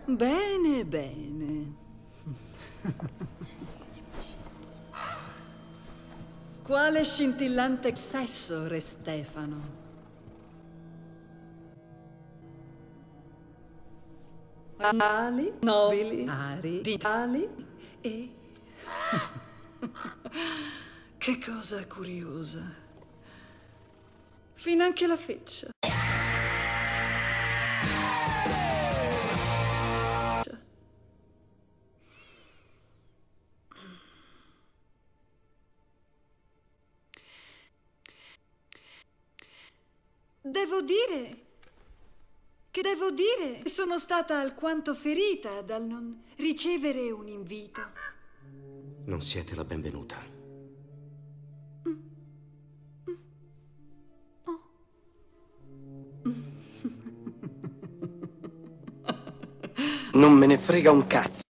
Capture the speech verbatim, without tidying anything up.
Bene, bene. Quale scintillante sesso, Re Stefano? Ali, nobili, ari, ditali e... Che cosa curiosa. Finanche la feccia. Devo dire... Che devo dire... Sono stata alquanto ferita dal non ricevere un invito. Non siete la benvenuta. Mm. Mm. Oh. Non me ne frega un cazzo.